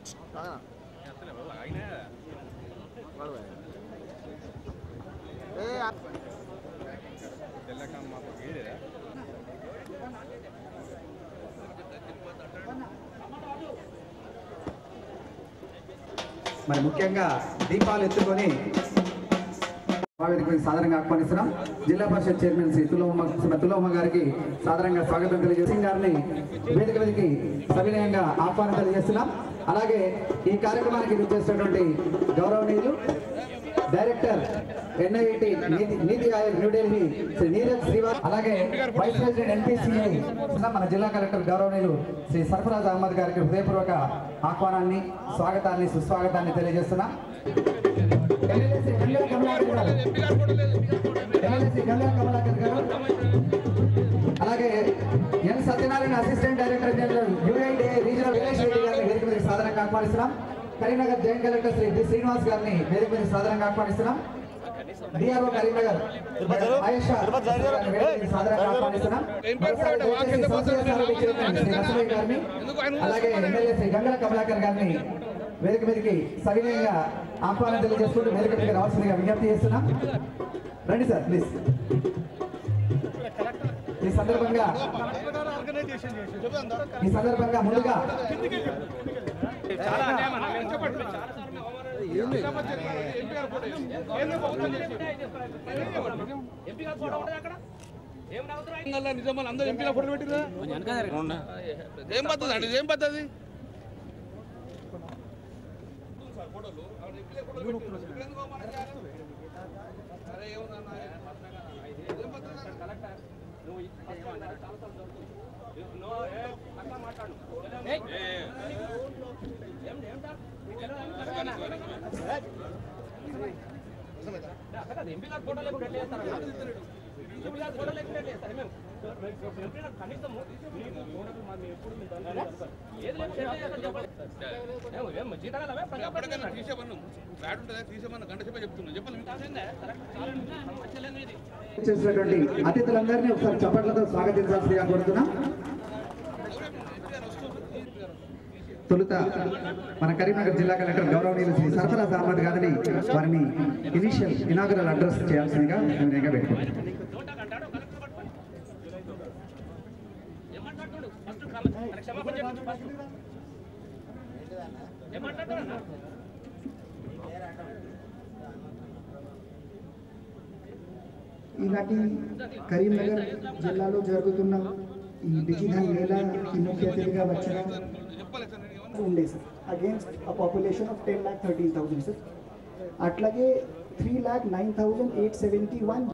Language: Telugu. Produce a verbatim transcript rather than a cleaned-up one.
మరి ముఖ్యంగా దీపాలు ఎత్తుకొని వేదికకి సాధారణంగా ఆహ్వానిస్తున్నాం. జిల్లా పరిషత్ చైర్మన్ శ్రీ తులమ్మ తులమ్మ గారికి సాధారణంగా స్వాగతం తెలియజేసి గారిని వేదిక మీదకి సవినయంగా ఆహ్వానం తెలియజేస్తున్నాం. అలాగే ఈ కార్యక్రమానికి విచ్చేసినటువంటి గౌరవనీయులు డైరెక్టర్ ఎన్ఐటి నీతి ఆయోగ్ న్యూఢిల్లీ శ్రీ నీరజ్ శ్రీవాస్, అలాగే వైస్ ప్రెసిడెంట్ ఎన్పిసిఐ మన జిల్లా కలెక్టర్ గౌరవనీయులు శ్రీ సర్ఫరాజ్ అహ్మద్ గారికి హృదయపూర్వక ఆహ్వానాన్ని, స్వాగతాన్ని, సుస్వాగతాన్ని తెలియజేస్తున్నాం. అలాగే N Satyanarayana assistant director general UIDA regional విలేజ్ రెడ్డి గారిని వేదిక మీద సాధారణంగా ఆహ్వానిస్తున్నాం. Karimnagar joint collector Shri D Srinivas గారిని వేదిక మీద సాధారణంగా ఆహ్వానిస్తున్నాం. డిఆర్ఓ కరీంనగర్ ఆయేషా సాధారణంగా ఆహ్వానిస్తున్నాం. గారిని అలాగే ఎమ్మెల్యే శ్రీ గంగల కమలాకర్ గారిని వేదిక మీదకి సవినయంగా ఆహ్వానం తెలియజేసుకుంటూ వేదిక మీదకి రావాల్సిందిగా విజ్ఞప్తి చేస్తున్నాం. రండి సార్ ప్లీజ్. ఈ సందర్భంగా ఈ సందర్భంగా ముందుగా నిజామాలు అందరూ ఎంపీల ఫోటో పెట్టిరా ఏం పద్ధతి అండి, ఏం పద్ధతి చేసినటువంటి అతిథులందరినీ ఒకసారి చప్పట్లతో స్వాగతించాల్సిందిగా కోరుతున్నాం. తొలుత మన కరీంనగర్ జిల్లా కలెక్టర్ గౌరవనీయులు శ్రీ సర్ఫరా అహ్మద్ గారిని వారిని ఇనిషియల్ ఇనాగరల్ అడ్రస్ చేయాల్సిందిగా వినయంగా పెట్టుకుంటాం. ఈనాటి కరీంనగర్ జిల్లాలో జరుగుతున్న ఈ డిజిటల్ మేళాకి ముఖ్య అతిథిగా వచ్చిన ఉండే sir against a population of ten lakh thirteen thousand sir. అట్లాగే three lakh nine thousand eight seventy one